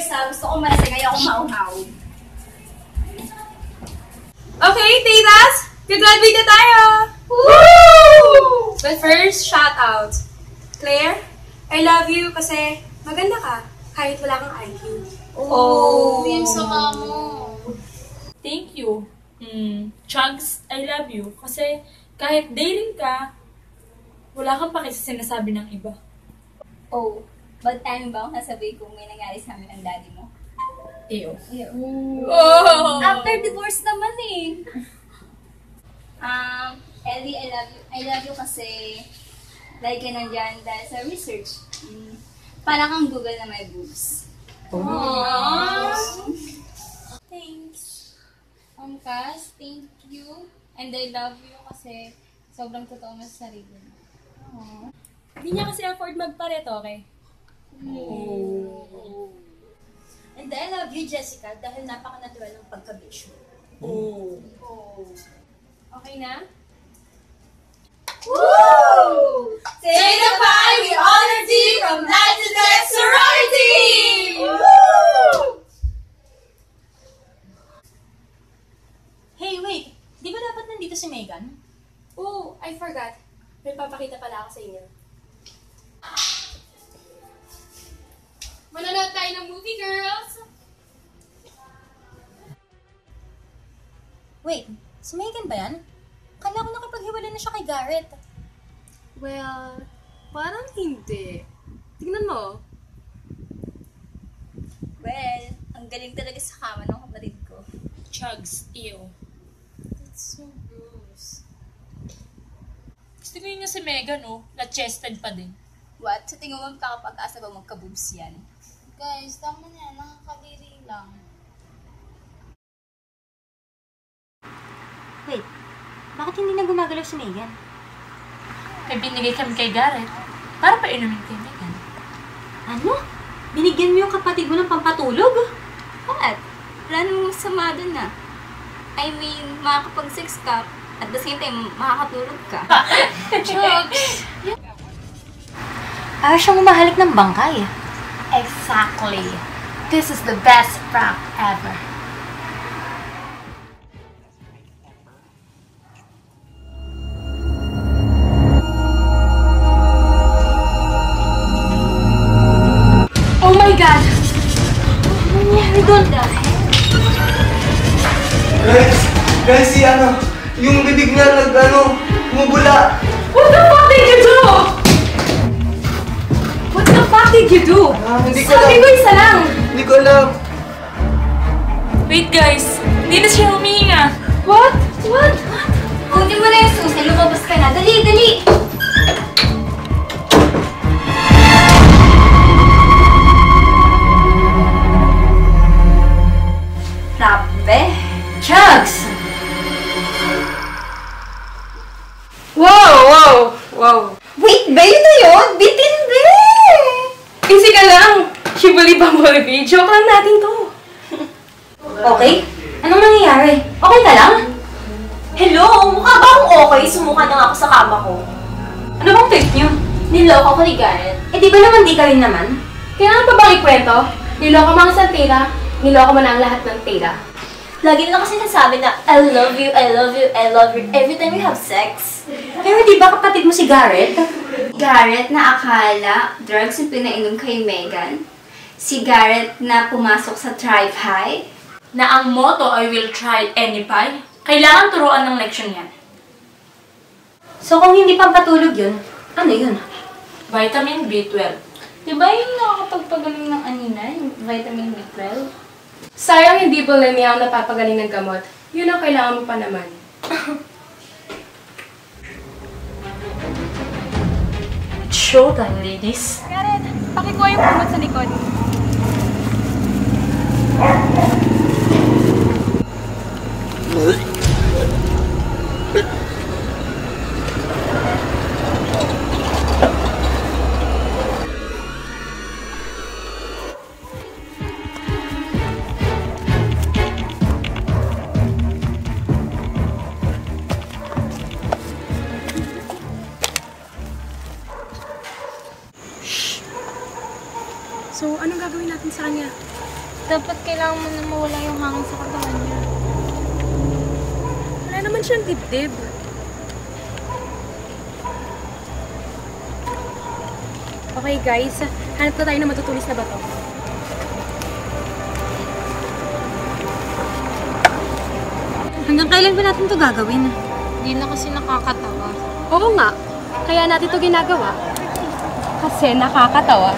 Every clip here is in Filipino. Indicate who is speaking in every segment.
Speaker 1: guys ha. Gusto ko malasing, ayaw ko mauhaw.
Speaker 2: Okay, Titas! Graduate na tayo! Woo! But first, shout out. Claire, I love you kasi maganda ka kahit wala kang IQ.
Speaker 1: Oh! Yung sama mo.
Speaker 3: Thank you. Chugs, I love you kasi kahit dating ka, wala kang paki sa sinasabi ng iba.
Speaker 1: Oh, bad time ba ang sasabihin kung may nangyari sa amin ng daddy mo?
Speaker 3: Ew.
Speaker 2: Oh!
Speaker 1: After divorce naman eh. Ellie, I love you. I love you kasi like ka nandyan dahil sa research. Parang kang Google na may boobs.
Speaker 4: Thanks. Cass, thank you. And I love you kasi sobrang totoo mo sa sarili mo.
Speaker 3: Hindi niya kasi afford magpareto, okay?
Speaker 5: And I love you, Jessica, dahil napaka-natural ng pagka-bitch mo.
Speaker 4: Okay na?
Speaker 1: Woo!
Speaker 2: Say the pie, we honor thee from night to death, sorority! Woo!
Speaker 5: Hey, wait! Di ba dapat nandito si Megan?
Speaker 2: Oh, I forgot. May papakita pala ako sa inyo.
Speaker 4: Manonood tayo ng movie, girls!
Speaker 5: Wait, si Megan ba yan? Kala ko nakapaghiwalay na siya kay Garrett.
Speaker 2: Well, parang hindi. Tingnan mo.
Speaker 1: Well, ang galing talaga sa kama ng kapatid ko.
Speaker 3: Chugs, ew.
Speaker 4: That's so gross.
Speaker 3: Gusto ko yun si Megan, oh. Na-chested pa din.
Speaker 1: What? Sa tingin mo makakapag-asa ba magka-boobs yan?
Speaker 4: Guys, tama na yan. Nakakadiri lang.
Speaker 5: Wait, bakit hindi na gumagalaw si Megan?
Speaker 3: May binigay kami kay Garrett para pa inumin kay Megan.
Speaker 5: Ano? Binigyan mo yung kapatid mo ng pampatulog?
Speaker 1: What? Wala namang sama dun na. I mean, makakapag-sex ka, at the same time, makakatulog ka.
Speaker 4: Chugs!
Speaker 5: Ayaw siyang umahalik ng bangkay.
Speaker 3: Exactly. This is the best prank ever.
Speaker 2: Oh my God!
Speaker 5: Ano nangyari doon?
Speaker 6: Guys, si yung bibig niya bumubula.
Speaker 2: What the fuck did you do? What the fuck did you do?
Speaker 6: Hindi ko
Speaker 2: Sabi
Speaker 6: alam.
Speaker 2: ko isa lang.
Speaker 6: Hindi ko alam.
Speaker 3: Wait guys, hindi na siya humihinga.
Speaker 2: What? What?
Speaker 1: Kunin mo na yung susi, lumabas ka na. Dali, dali! Grabe.
Speaker 5: Chugs!
Speaker 2: Wow!
Speaker 1: Wait, ba yun na yun? Bitin ba?
Speaker 2: Easy ka lang. Shibuli-bambuli. Joke lang natin to.
Speaker 5: Okay? Anong nangyayari? Okay ka lang?
Speaker 1: Hello, mukha ba akong okay? Sumuka na nga ako sa kama ko.
Speaker 5: Ano bang take niyo?
Speaker 1: Niloko ko ni Garrett.
Speaker 5: Eh di ba naman di ka rin naman?
Speaker 2: Kailangan pa bang ikwento? Niloko mo ang isang tira. Niloko mo na ang lahat ng tira.
Speaker 1: Lagi na lang kasi nasabi na, I love you, I love you, I love you, every time we have sex.
Speaker 5: Pero di ba kapatid mo si Garrett?
Speaker 1: Garrett na akala drugs yung pinainom kay Megan. Si Garrett na pumasok sa Thrive High.
Speaker 3: Na ang motto ay will try any pie. Kailangan turuan ng leksyon yan.
Speaker 5: So kung hindi pampatulog yun, ano yun?
Speaker 3: Vitamin B12.
Speaker 4: Diba yung nakakapagpagaling ng anina, yung vitamin B12?
Speaker 2: Sayang hindi bulimia ang napapagaling ng gamot. Yun ang kailangan mo pa naman.
Speaker 3: It's showtime, ladies.
Speaker 4: Garrett, pakikuha yung pumot sa likod.
Speaker 2: So, anong gagawin natin sa kanya?
Speaker 4: Dapat kailangan mo na mawala yung hangin sa katawan niya.
Speaker 2: Wala naman siyang dibdib. Okay guys, hanap na tayo ng matutulis na bato.
Speaker 5: Hanggang kailan ba natin ito gagawin?
Speaker 4: Hindi na kasi nakakatawa.
Speaker 2: Oo nga, kaya natin ito ginagawa. Kasi nakakatawa.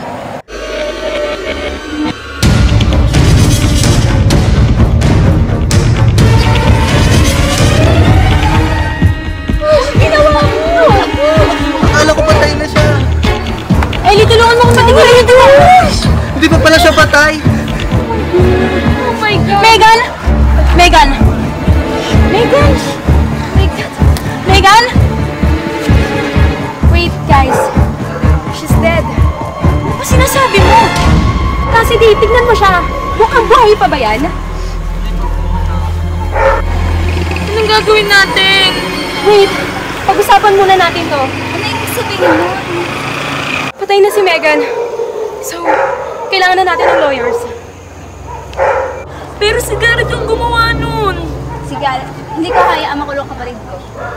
Speaker 6: Akala ko patay na siya.
Speaker 2: Ellie, tulungan mo kung patingin ito!
Speaker 6: Hindi pa pala siya patay.
Speaker 4: Oh my God!
Speaker 2: Megan! Megan! Megan! Megan! Wait, guys. She's dead. Ano ba sinasabi mo? Kasi di, tignan mo siya. Mukhang buhay pa ba yan?
Speaker 4: Anong gagawin natin?
Speaker 2: Wait, pag-usapan muna natin to.
Speaker 1: Ano yung sabihin mo?
Speaker 2: Patay na si Megan. So, kailangan na natin ng lawyers.
Speaker 3: Pero si Garrett yung gumawa nun.
Speaker 1: Sige, hindi ko kaya ang makulong kapatid ko.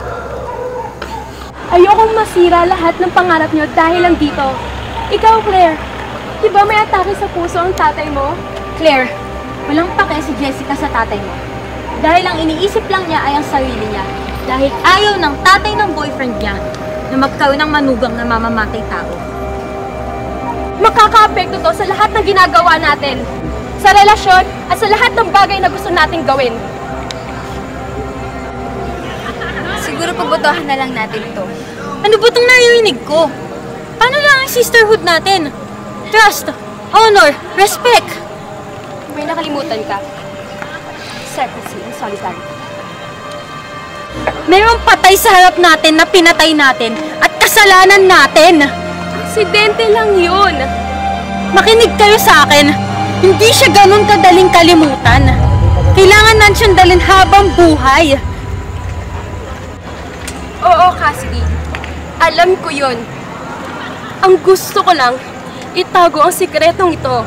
Speaker 2: Ayokong masira lahat ng pangarap niyo dahil lang dito. Ikaw, Claire, di ba may atake sa puso ang tatay mo?
Speaker 5: Claire, walang pake si Jessica sa tatay mo. Dahil ang iniisip lang niya ay ang sarili niya. Dahil ayaw ng tatay ng boyfriend niya na magkaroon ng manugang na mamamatay tao.
Speaker 2: Makaka-apekto to sa lahat ng ginagawa natin. Sa relasyon at sa lahat ng bagay na gusto nating gawin.
Speaker 1: Siguro pagbotohan na lang natin ito.
Speaker 5: Ano ba itong naririnig ko? Paano lang ang sisterhood natin? Trust, honor, respect.
Speaker 2: May nakalimutan ka. Secrecy and solidarity.
Speaker 5: Mayroong patay sa harap natin na pinatay natin at kasalanan natin.
Speaker 2: Aksidente lang yun.
Speaker 5: Makinig kayo sa akin. Hindi siya ganun kadaling kalimutan. Kailangan natin siyang dalhin habang buhay.
Speaker 2: Oo, Cassidy. Alam ko yun. Ang gusto ko lang, itago ang sikretong ito.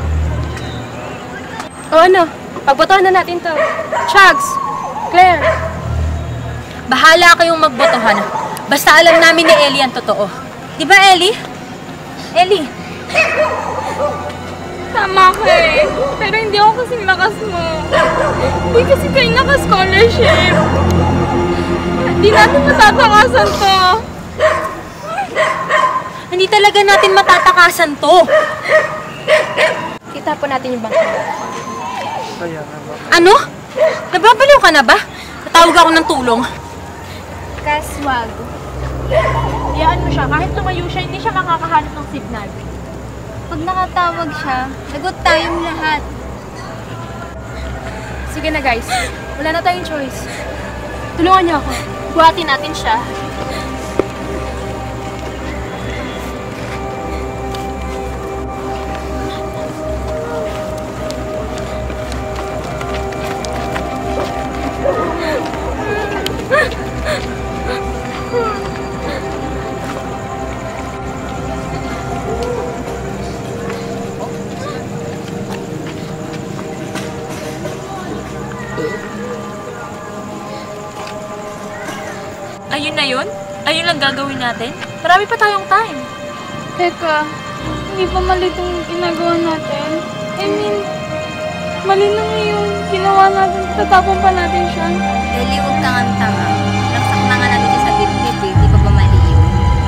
Speaker 2: O ano, pagbotohan na natin to. Chugs, Claire.
Speaker 5: Bahala kayong magbotohan. Basta alam namin ni Ellie ang totoo. Di ba, Ellie? Ellie?
Speaker 4: Tama ka eh. Pero hindi ako kasing lakas mo. Hindi kasi kayo naka-scholarship. Hindi natin matatakasan to.
Speaker 5: Hindi talaga natin matatakasan to.
Speaker 2: Kita po natin yung bangko.
Speaker 5: Ano? Nababaliw ka na ba? Tatawag ako ng tulong.
Speaker 2: Kaswag. Iyaan mo siya. Kahit tumayo siya, hindi siya makakahanap ng signal.
Speaker 1: Pag nakatawag siya, lagot tayong lahat.
Speaker 2: Sige na guys. Wala na tayong choice. Tulungan niyo ako. Buhatin natin siya.
Speaker 3: Ayun na yun? Ayun lang gagawin natin? Marami pa tayong time.
Speaker 4: Teka, hindi pa mali itong ginagawa natin. I mean, mali na nga yung ginawa natin. Tatapon pa natin siya.
Speaker 1: Ellie, huwag kang tanga. Naksak na nga natin siya sa dibdib eh. Di pa ba mali yun?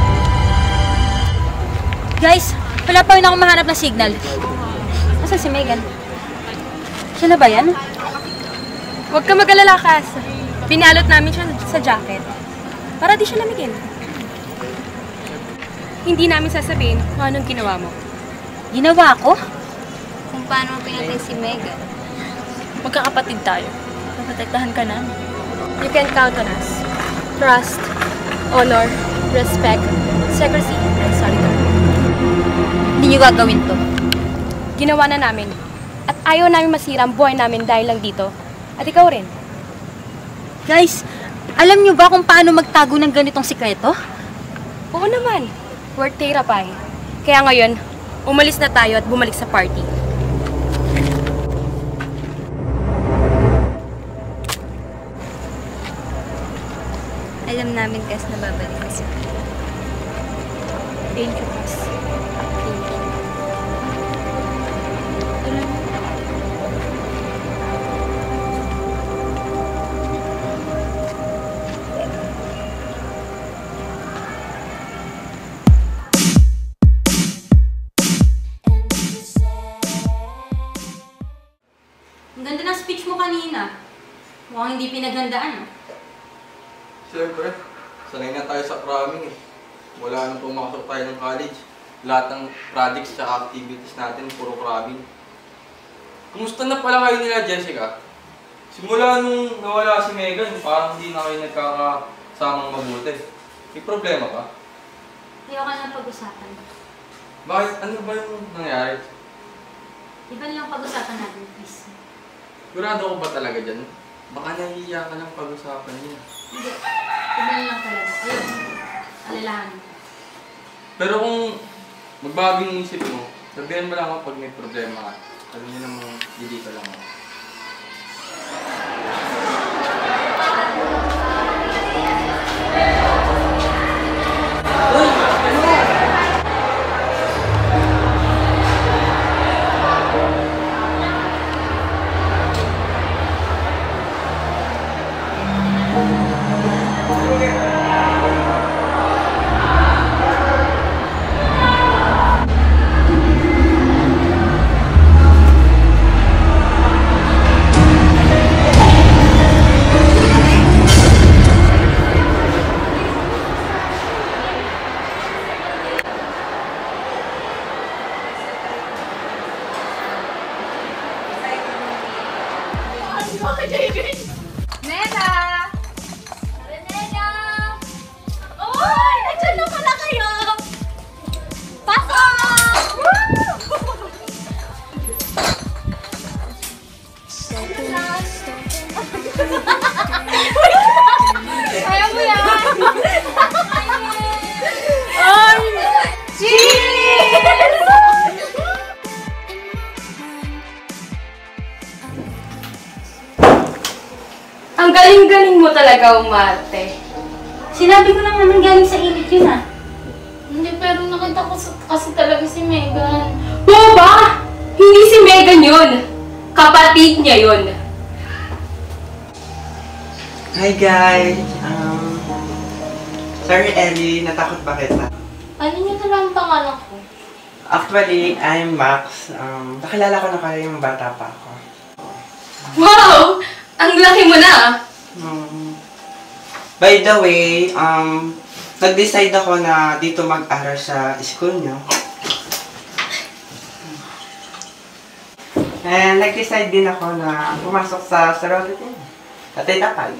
Speaker 5: Guys, wala pa rin ako mahanap na signal. Asa si Megan? Siya na ba yan?
Speaker 2: Huwag ka mag-alala, Cass. Pinalot namin siya sa jacket. Para di siya lamigin. Hindi namin sasabihin kung anong ginawa mo.
Speaker 5: Ginawa ko?
Speaker 1: Kung paano mo pinatay si Megan.
Speaker 3: Magkakapatid tayo. Maprotektahan ka namin.
Speaker 2: You can count on us. Trust, honor, respect, secrecy, and solidarity.
Speaker 5: Hindi niyo gagawin to.
Speaker 2: Ginawa na namin. At ayaw namin masira ang buhay namin dahil lang dito. At ikaw rin.
Speaker 5: Guys, alam niyo ba kung paano magtago ng ganitong sikreto?
Speaker 2: Oo naman. We're therapy. Kaya ngayon, umalis na tayo at bumalik sa party.
Speaker 1: alam namin, Cass, na babalik ka sa akin.
Speaker 5: Thank you, Cass. Thank you. Alam mo, ang ganda ng speech mo kanina. Mukhang hindi pinaghandaan, no?
Speaker 6: Siyempre, sanay na tayo sa cramming eh. Wala nang pumasok tayo ng college. Lahat ng projects at activities natin, puro cramming. Kumusta na pala kayo nila, Jessica? Simula nung nawala si Megan, parang hindi na kayo nagkakasamang mabuti. May problema ka?
Speaker 5: Ayoko na pag-usapan.
Speaker 6: Bakit? Ano ba yung nangyari?
Speaker 5: Iba lang pag-usapan natin, please.
Speaker 6: Sigurado ko ba talaga dyan? Baka nahihiya ka ng pag-usapan niya.
Speaker 5: Hindi. Iba lang talaga. Ayun. Alalahanin.
Speaker 6: Pero kung magbago yung isip mo, sabihan mo lang ako pag may problema ka. Sabi niyo namang hindi ka lang ako.
Speaker 2: Ang galing-galing mo talaga umarte.
Speaker 5: Sinabi ko lang naman galing sa init yun, ah.
Speaker 4: Hindi, pero nakita ko kasi talaga si Megan.
Speaker 2: Boba! Hindi si Megan yun. Kapatid niya yun.
Speaker 7: Hi guys! Sorry Ellie, natakot ba kita?
Speaker 4: Ano niyo na lang ang pangalan ko?
Speaker 7: Actually, I'm Max. Nakilala ko na kayo yung bata pa ako.
Speaker 2: Wow! Ang laki mo na.
Speaker 7: By the way, nag-decide ako na dito mag-aral sa school nyo. And nag-decide din ako na pumasok sa Sorority Row. At tinapay.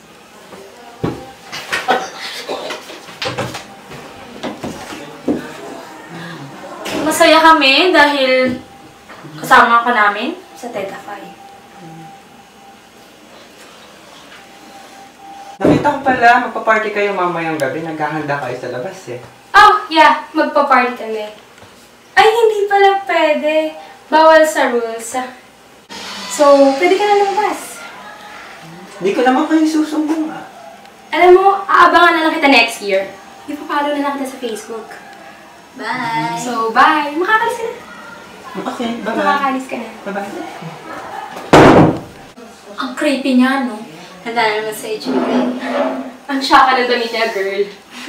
Speaker 2: Masaya kami dahil kasama ka namin sa Teta Phi.
Speaker 7: Nakita ko pala, magpa-party kayo mamayang gabi. Naghahanda kayo sa labas eh.
Speaker 2: Oh, yeah. Magpa-party kami. Ay, hindi pala pwede. Bawal sa rules. So, pwede ka na lumabas.
Speaker 7: Hindi ko naman kayo susumbong ah.
Speaker 2: Alam mo, aabangan na lang kita next year. Ipapalo na lang kita sa Facebook.
Speaker 1: Bye!
Speaker 2: So, bye. Makakalis ka na.
Speaker 7: Okay, bye-bye.
Speaker 2: Makakalis ka na.
Speaker 7: Bye-bye.
Speaker 2: Ang creepy niya, no?
Speaker 1: Handa naman sa itsura.
Speaker 2: Ang syaka na damit niya, girl.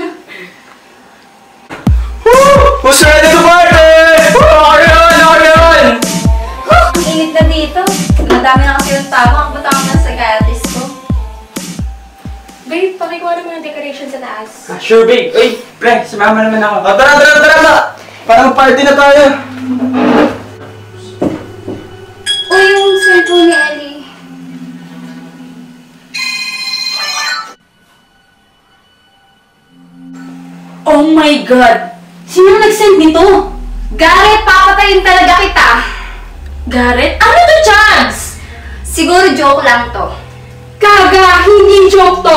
Speaker 6: Who's ready to party? Ako yun!
Speaker 1: Ang init na dito. Madami na kasi yung tao. Ang butang na sa psychiatrist ko.
Speaker 2: Babe, pakikuha naman ang decoration sa taas.
Speaker 7: Sure babe. Uy, pre, sumama naman ako. Tara! Parang party na tayo.
Speaker 1: Uy, yung cellphone ni Ellie.
Speaker 2: Oh my God! Sino nag-send nito? Garrett, papatayin talaga kita! Garrett? Ano to, Chance?
Speaker 1: Siguro joke lang to.
Speaker 2: Gaga! Hindi joke to!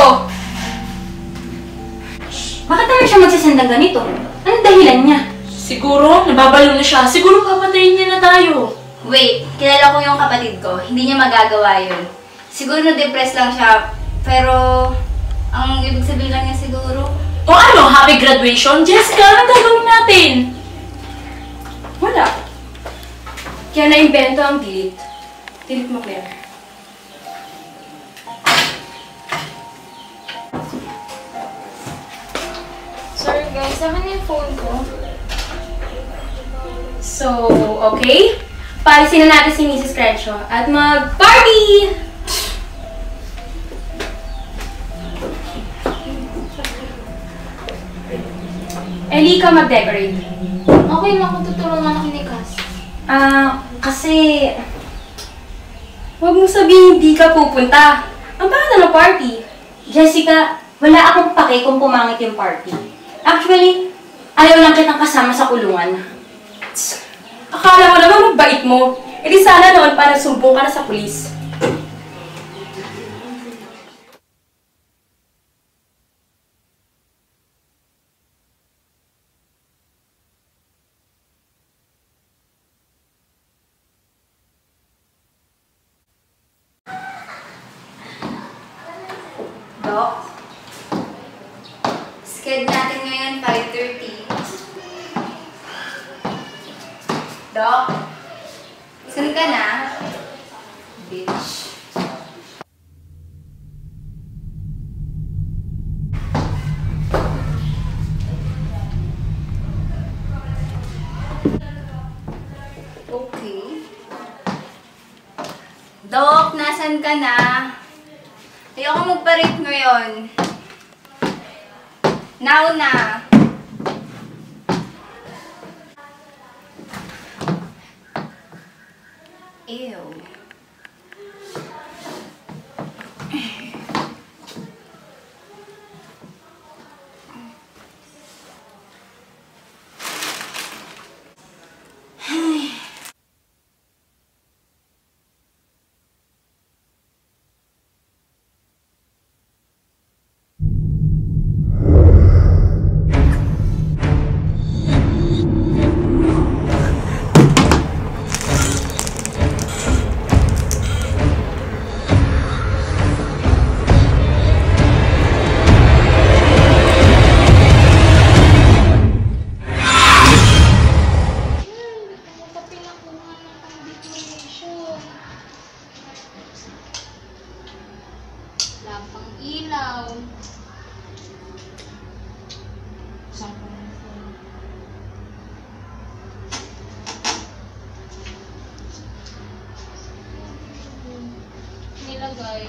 Speaker 5: Bakit naman siya magsasend ng ganito? Anong dahilan niya?
Speaker 3: Siguro, nababalo na siya. Siguro papatayin niya na tayo.
Speaker 1: Wait, kilala ko yung kapatid ko. Hindi niya magagawa yun. Siguro na-depress lang siya. Pero, ang ibig sabihin lang niya
Speaker 3: O ano, happy graduation? Jessica, anong gagawin natin?
Speaker 2: Wala. Kaya na-invento ang delete. Delete mo, Claire.
Speaker 4: Sorry guys, saan yung phone ko?
Speaker 2: So, okay? Paalisin na natin si Mrs. Crenshaw at mag-party! Ellie, ka mag-decorate.
Speaker 4: Okay lang kung tutulungan ako ni Cass.
Speaker 5: Kasi...
Speaker 2: Huwag mo sabihin hindi ka pupunta. Ang pangalan ng party.
Speaker 5: Jessica, wala akong pake kung pumangit yung party. Actually, ayaw lang kitang kasama sa kulungan.
Speaker 2: Akala mo naman magbait mo. E di sana noon para sumbong ka na sa pulis.
Speaker 1: Doc, schedule natin ngayon 5:30. Doc, saan ka na? Bitch. Okay. Doc, nasan ka na? Ayoko magpa-rate ngayon. Now na. Ew.
Speaker 4: Lapang ilaw. Saan ko na phone? Nilagay.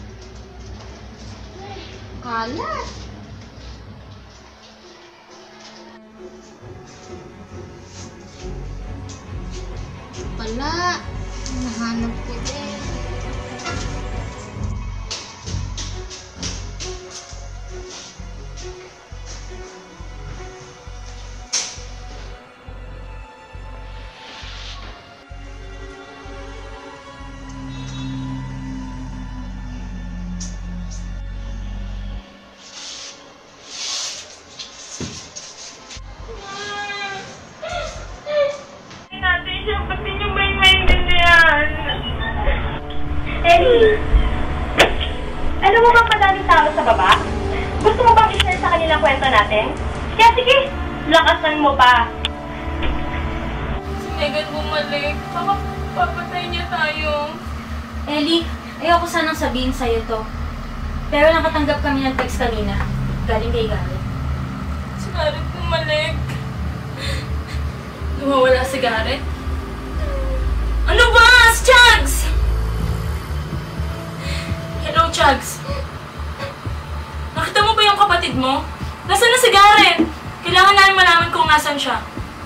Speaker 4: Kalat. Wala. Nahanap ko din.
Speaker 2: Ellie, ano mo bang madaming tao sa baba? Gusto mo bang i-share sa kanilang kwento natin? Kaya sige, lakasan mo pa.
Speaker 4: Si Megan bumalik. Baka papatay niya tayo.
Speaker 5: Ellie, ayoko sanang sabihin sa'yo to. Pero nakatanggap kami ng text kanina. Galing kay Garrett.
Speaker 4: Si Garrett bumalik. Nawawala si Garrett? Ano ba? Si Chugs! Hello, Chugs. Nakita mo ba yung kapatid mo? Nasaan na si Garrett? Kailangan namin malaman kung nasan siya.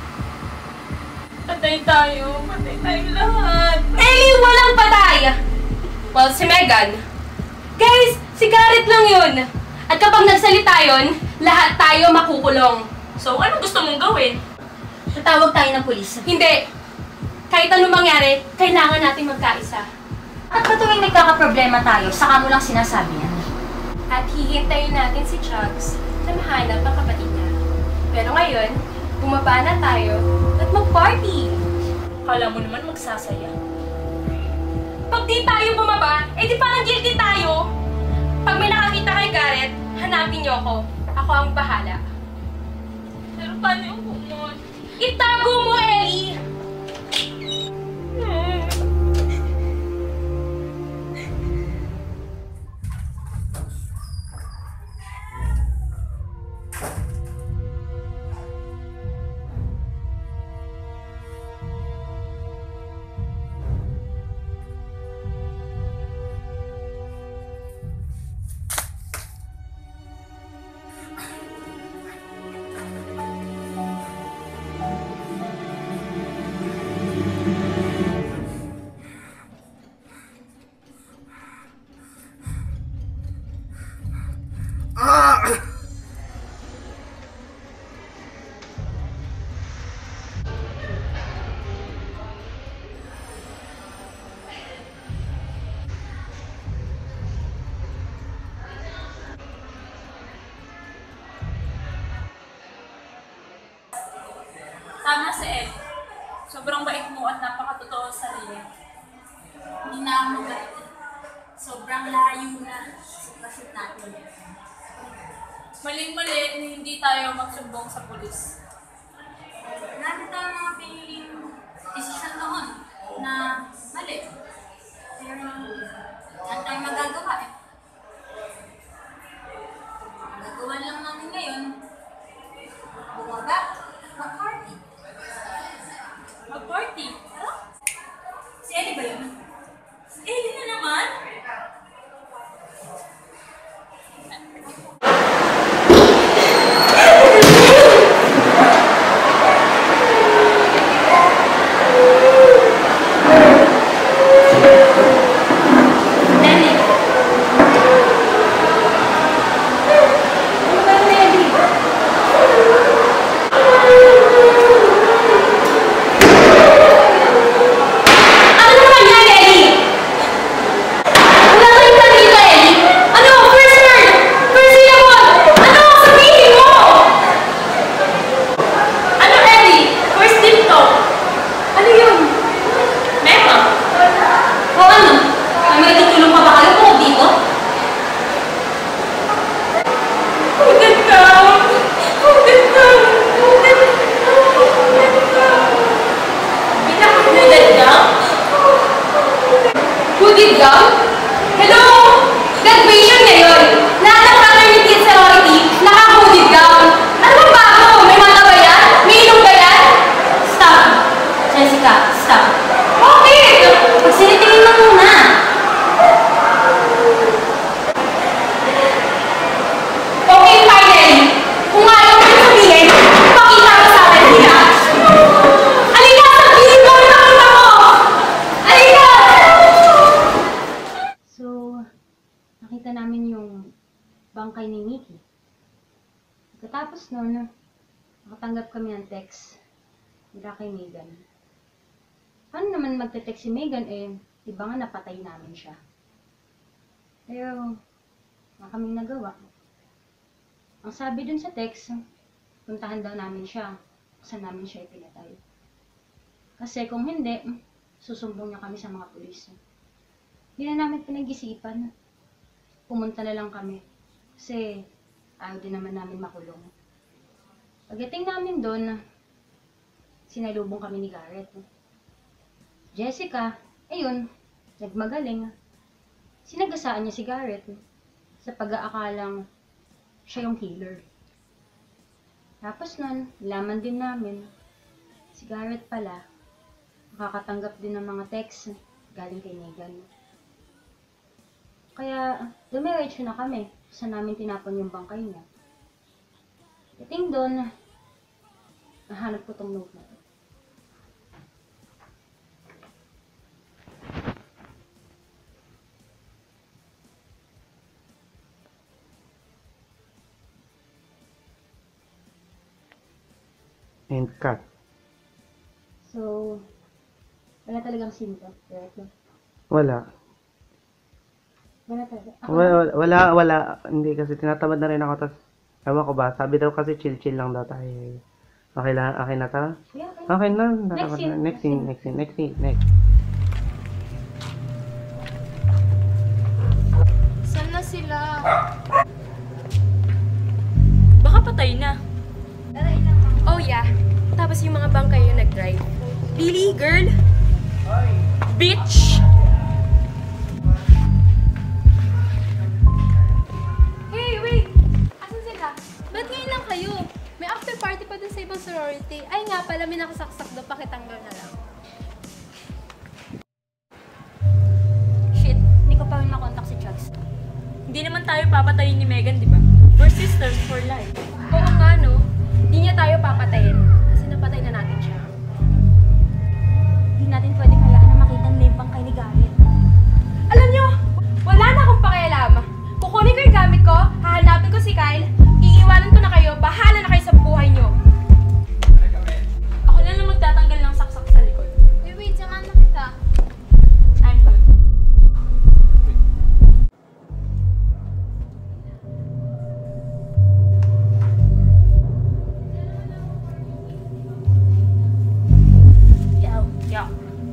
Speaker 4: Patay tayo. Patay tayong lahat.
Speaker 2: Ellie, walang patay! Well, si Megan. Guys, si Garrett lang yun. At kapag nagsalita yun, lahat tayo makukulong.
Speaker 3: So, anong gusto mong gawin?
Speaker 5: Tatawag tayo ng pulis.
Speaker 2: Hindi. Kahit anong mangyari, kailangan natin magkaisa.
Speaker 5: At patuwing nagkakaproblema tayo, saka mo lang sinasabi yan.
Speaker 2: At hihintayin natin si Chugs na mahanap ang kapatid niya. Pero ngayon, bumaba na tayo at mag-party.
Speaker 3: Kala mo naman magsasaya.
Speaker 2: Pag di tayo bumaba, eh di parang guilty tayo. Pag may nakakita kay Garrett, hanapin niyo ako. Ako Ako ang bahala.
Speaker 4: Pero paano yung kumot?
Speaker 2: Itago mo, Ellie!
Speaker 3: Tama si Ed. Sobrang bait mo at napakatotoo sa sarili. Hindi na ako magalit. Sobrang layo na sa sitwasyon natin. Maling-mali na hindi tayo magsumbong sa pulis. Marami tayong mga piniling desisyon noon na mali. Pero yan tayo magagawa eh. Magagawa lang natin ngayon. Bumaba. Mag-party. Mag-party? Ano? Si Ellie ba yun? Si Ellie na naman?
Speaker 2: Hooded gown? Hello! Graduation ngayon! Lahat ng fraternity at sorority, naka-hooded gown. Ano bang bago? May mata ba yan? May ilong ba yan?
Speaker 5: Stop! Jessica, stop. Bakit? Pagsinitingin mo muna.
Speaker 2: Okay, finally! Kung ayaw mo yung sabihin, pakita mo sa akin sila. Alika! Sabihin mo ang nakita mo! Alika!
Speaker 5: So, nakita namin yung bangkay ni Nikki. Pagkatapos nun, nakatanggap kami ng text mula kay Megan. Paano naman magte-text si Megan di ba nga napatay namin siya? Pero, wala kaming nagawa. Ang sabi dun sa text, puntahan daw namin siya, saan namin siya ipinatay. Kasi kung hindi, susumbong niya kami sa mga pulis. Hindi na namin pinag-isipan. Pumunta na lang kami. Kasi ayaw din naman namin makulong. Pagdating namin doon, sinalubong kami ni Garrett. Jessica, ayun, nagmagaling. Sinagasaan niya si Garrett sa pag-aakalang siya yung killer. Tapos nun, laman din namin, si Garrett pala, nakakatanggap din ng mga text galing kay Megan. Kaya, dumiretso na kami sa namin tinapon yung bangkay niya. Dating doon, nahanap ko tong note na to.
Speaker 7: And cut.
Speaker 5: So, wala talagang sinto. Direct no?
Speaker 7: Wala.
Speaker 5: Wala talaga. Ako
Speaker 7: Wala. Hindi kasi tinatamad na rin ako. Tas, ewan ko ba, sabi daw kasi chill-chill lang daw tayo. Okay na ta?
Speaker 5: yeah, okay.
Speaker 7: Okay na.
Speaker 5: Next scene.
Speaker 7: Next scene.
Speaker 4: Saan na sila? na.
Speaker 2: Oh yeah. Tapos yung mga bangkay yung nag-drive. Really, girl?
Speaker 4: Bitch!
Speaker 2: Hey, wait! Asan sila? Ba't ngayon lang kayo? May after party pa dun sa ibang sorority. Ay nga pala, may nakasaksak doon. Pakitanggal na lang.
Speaker 3: Shit, hindi ko pa rin makontak si Chugs.
Speaker 4: Hindi naman tayo papatayin ni Megan, di ba? We're sisters for life.
Speaker 2: Oo nga, no? Hindi niya tayo papatayin. Kasi napatay na natin siya.
Speaker 3: Hindi natin pwedeng hayaan na makita nila yung bangkay ni Garrett.
Speaker 2: Alam nyo, wala na akong pakialam. Kukunin ko yung gamit ko, hahanapin ko si Kyle, iiwanan ko na kayo, bahala na kayo sa buhay nyo.
Speaker 4: Ako na lang magtatanggal ng saksak sa likod.
Speaker 2: Wait, samahan na kita.
Speaker 4: I'm good. Yeah.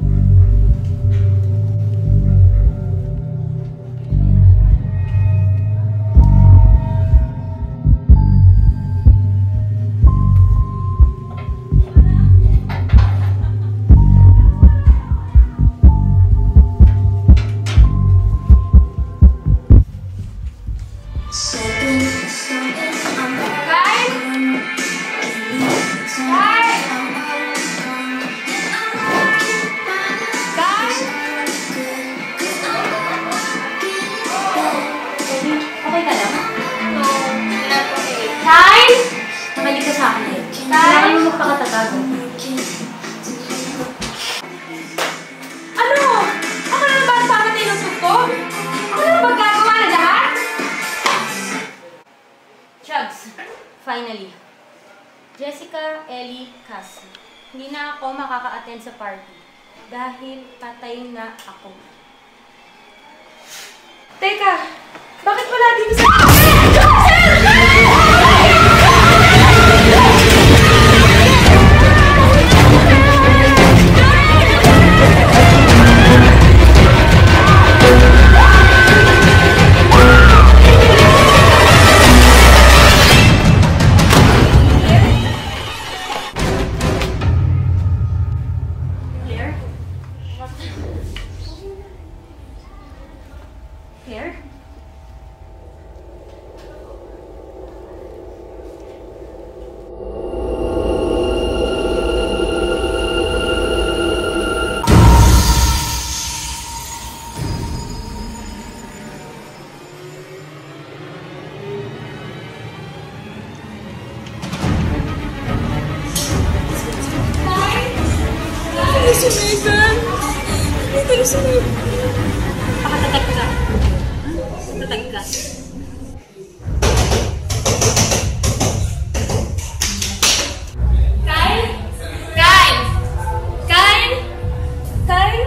Speaker 3: Okay ka lang? No, not okay. Kyle! Nakinig ka sa akin eh. Kailangan mo magpakatatag.
Speaker 2: Ano? Ako na ba ang pamatay ng suko? Ako na ba gagawa na lahat?
Speaker 3: Chugs, finally. Jessica, Ellie, Cass. Hindi na ako makaka-attend sa party. Dahil patay na ako.
Speaker 2: Teka, bakit wala dito sa...
Speaker 3: Claire?
Speaker 4: Si Megan! Hindi si Megan!
Speaker 3: Pakatatag ka. Tatag ka.
Speaker 2: Kyle? Kyle? Kyle? Kyle?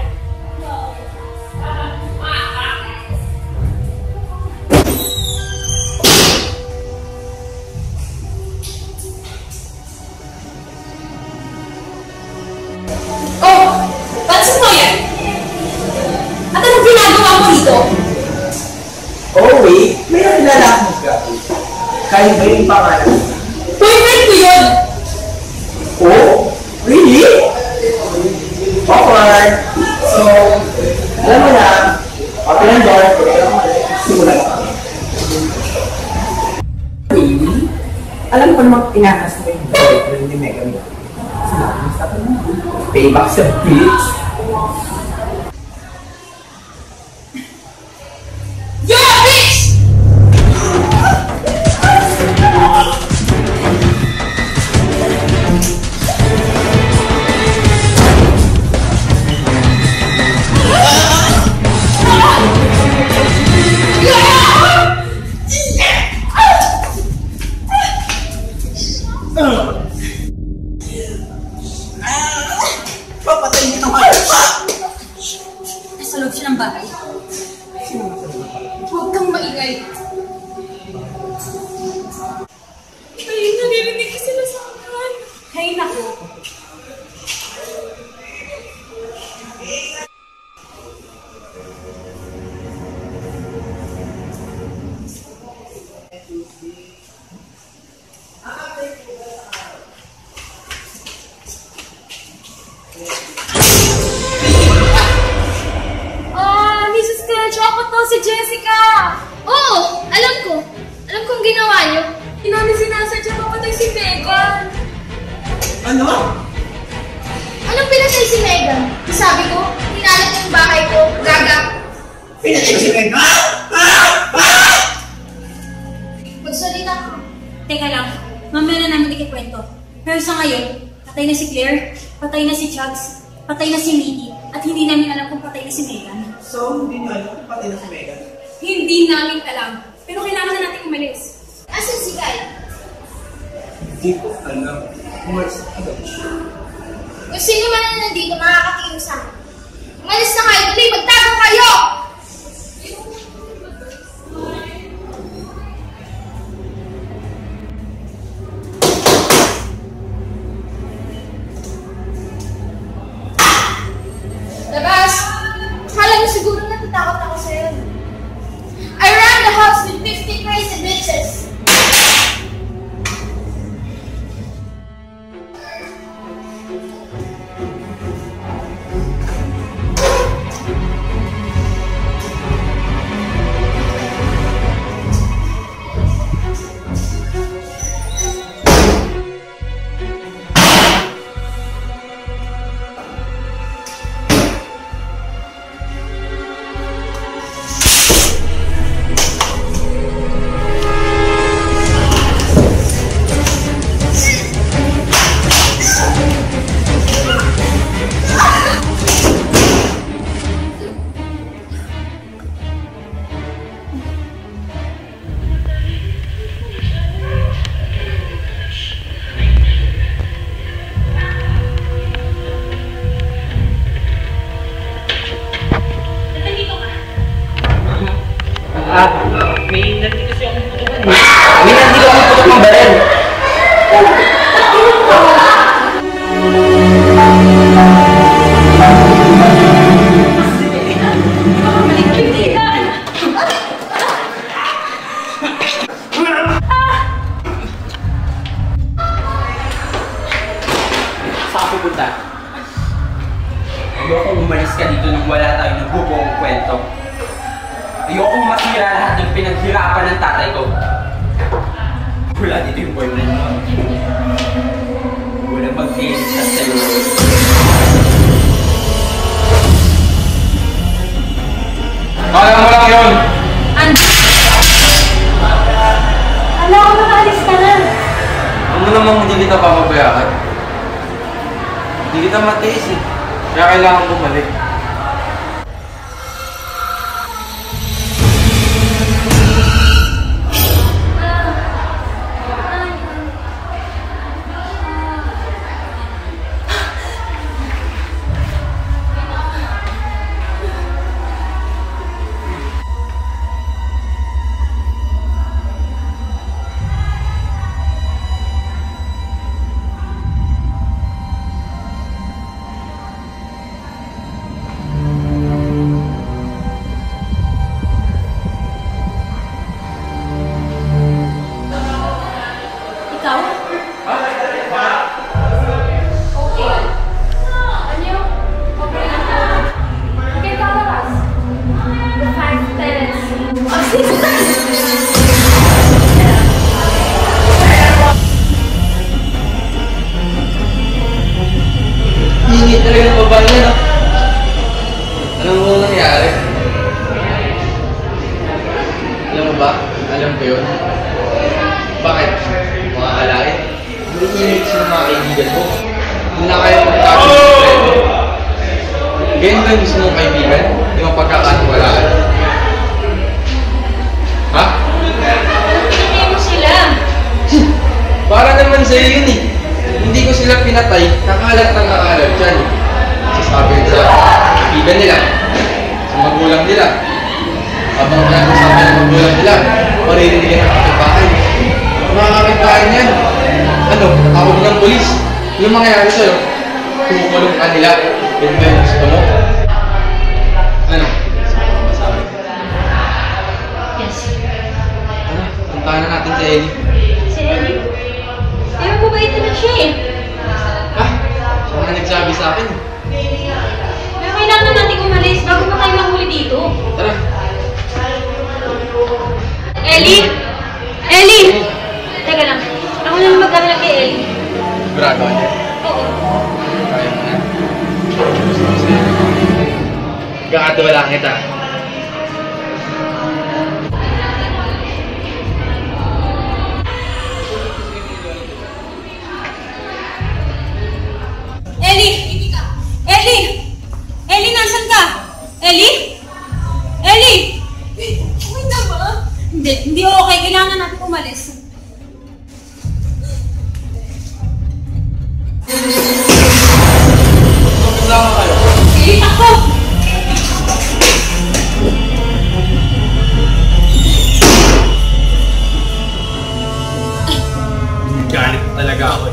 Speaker 8: Oh! Pansin mo yan? At anong ginagawa mo dito?
Speaker 9: Oh, wait. May nakilala akong gabi. Kaya ba yung pangalan?
Speaker 8: Boyfriend ko yun!
Speaker 9: Oh? Really? Awkward. So, alam mo na, open ang door, simulan na kami. Really? Alam ko namang inakas mo yung boyfriend ni Megan. Sinabi sa akin mo. Payback sa bitch.
Speaker 8: You're a bitch!
Speaker 9: Papatayin kita mga pa!
Speaker 3: Nasa loob siya ng bahay.
Speaker 2: Huwag kang maingay.
Speaker 4: Ay, naririnig ko sila sa akin.
Speaker 3: Hay naku.
Speaker 8: pinalit yung bahay ko, gaga.
Speaker 9: Pinatay ko si Mega!
Speaker 8: Magsalita ka.
Speaker 3: Teka lang, mamaya na namin ikikwento. Pero sa ngayon, patay na si Claire, patay na si Chugs, patay na si Nikki, at hindi namin alam kung patay na si Megan.
Speaker 9: So, hindi nyo alam kung patay na si Mega?
Speaker 2: Hindi namin alam. Pero kailangan na natin umalis.
Speaker 8: Asan si Guy?
Speaker 9: Hindi ko alam. Umalis na agad siya.
Speaker 8: Kung sino man na nandito, makakatingin sa akin. Umalis na kayo, dali, magtago kayo! Labas! Akala mo siguro natatakot ako sa'yo. I ran the house with 50 crazy bitches!
Speaker 7: May nandito kasi akong putukan. May nandito akong putok ng baril. Saan pupunta? Ayokong umalis ka dito nang wala tayo nagbubuong kwento. Ayokong masira lahat ng pinaghirapan ng tatay ko. Wala dito yung boyfriend mo. Wala mag-iisas sa'yo.
Speaker 6: Kaya mo lang yun!
Speaker 3: Ala, ako nakaalis ka na.
Speaker 6: Ano namang hindi kita papabayaan? Hindi kita matiis eh. Kaya kailangan bumalik.
Speaker 3: Ikaw? Okay. Ano? Okay. Okay, palabas. The 5 tenants. Oh, sige.
Speaker 6: Hingit talaga ng babae niya, no? Alam mo kung nangyari? Alam mo ba? Alam ko yun. Bakit? Mga alait? Hinihilig sila ng mga kaibigan mo. Hindi na kayo magkakaroon ng sekreto. Ganyan ba yung gusto mong kaibigan? Yung mapagkakatiwalaan? Ha?
Speaker 3: Hindi mo sila.
Speaker 6: Para naman sa'yo yun eh. Hindi ko sila pinatay, kakalat ng kakalat dyan. Sasabi sa kaibigan nila, sa magulang nila. Habang nag-usapan ng magulang nila, maririnig ang kapitbahay. Mga kapitbahay niyan, ano, tawag ng polis. Yung mangyayari sa'yo, kumukulong ka nila. Yun ba yung gusto mo? Ano? Masabi.
Speaker 3: Yes.
Speaker 6: Ano? Puntahan na natin si Ellie.
Speaker 3: Si Ellie. Pero mabait naman siya eh.
Speaker 6: Ah, siya nga nagsabi sa akin.
Speaker 3: Pero kailangan natin umalis bago pa tayo mahuli dito.
Speaker 6: Tara.
Speaker 3: Ellie! Ellie! Teka lang. Ako na lang magkakalang kay Ellie.
Speaker 6: Sigurado ka niya.
Speaker 3: Oo.
Speaker 6: Kaya mo na. Gusto ko sa'yo. Pagkakatiwalaan kita.
Speaker 2: Ellie! Ellie! Ellie, nasan ka? Ellie? Ellie! Okay na ba? Hindi okay. Kailangan natin umalis.
Speaker 6: Kasama kayo.
Speaker 2: Ellie, takbo!
Speaker 6: Galit talaga ako.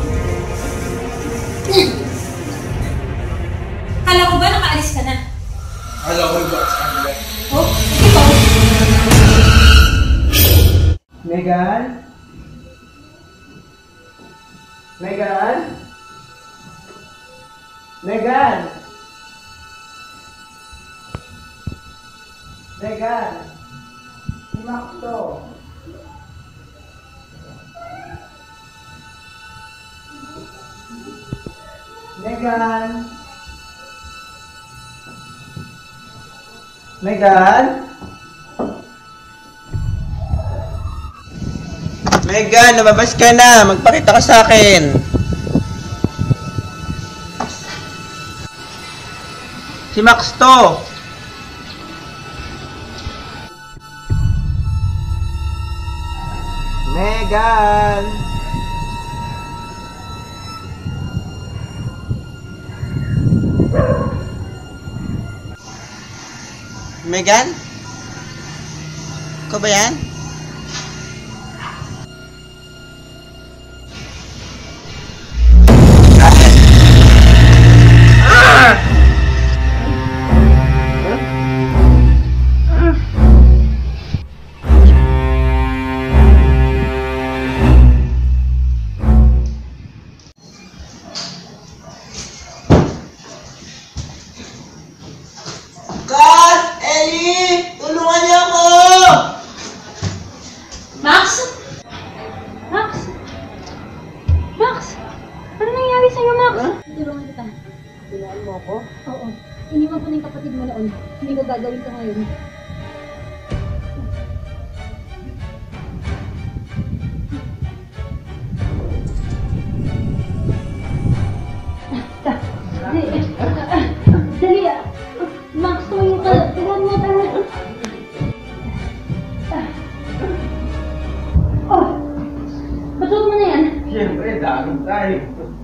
Speaker 2: Kala ko ba nakaalis ka na?
Speaker 6: Alam ko ba sa kanila?
Speaker 2: Oh, ikaw.
Speaker 9: Megan? Megan? Megan? Megan? Si Max to. Megan? Megan? Megan, lumabas ka na. Magpakita ka sa akin. Si Max to. Megan. Megan? Ikaw ba yan? Ellie! Tulungan niyo ako!
Speaker 2: Max? Max? Max? Ano nangyari sa'yo, Max?
Speaker 5: Tulungan kita. Tulungan mo ako?
Speaker 2: Oo.
Speaker 5: Iniwan ko na yung kapatid mo noon. Hindi ko gagawin ka ngayon. Dali ah! Max, tumayo ka! Tulungan mo tayo! Oh! Basuot mo na yan!
Speaker 9: Siyempre, daming tayo.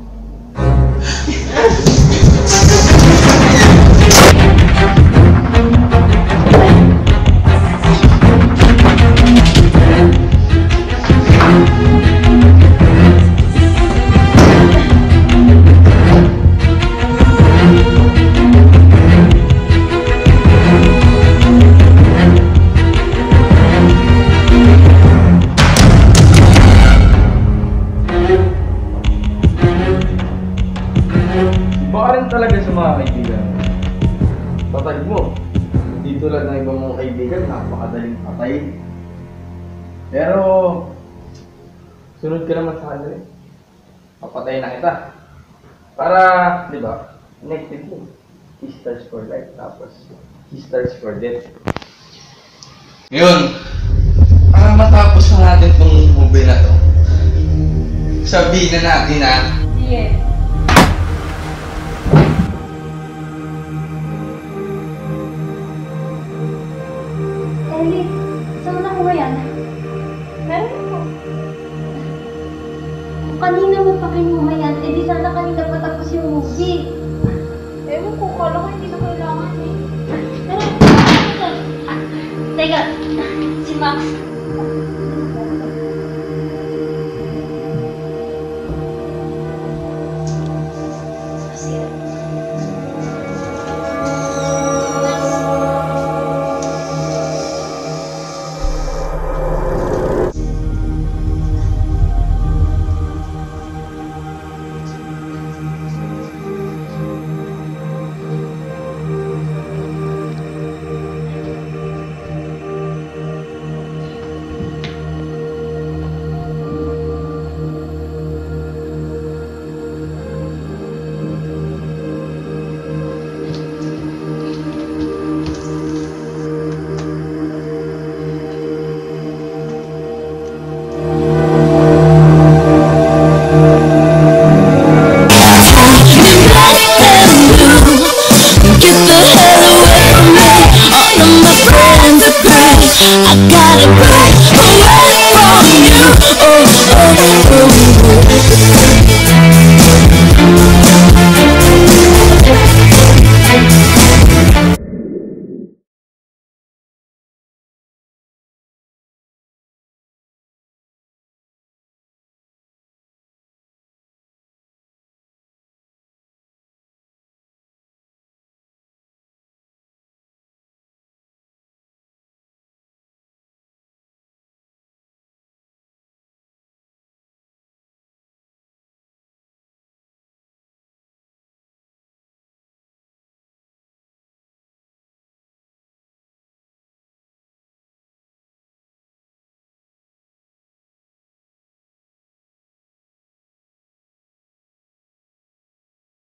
Speaker 9: Baka rin talaga sa mga kaibigan. Patay mo. Hindi tulad ng ibang mga kaibigan, napakadaling patay. Pero, sunod ka naman sa kanila. Papatay na kita. Para, di ba, connected mo. Sisters for life, tapos sisters for death.
Speaker 6: Ngayon, para matapos na natin itong movie na to, sabihin na natin na
Speaker 2: Yes.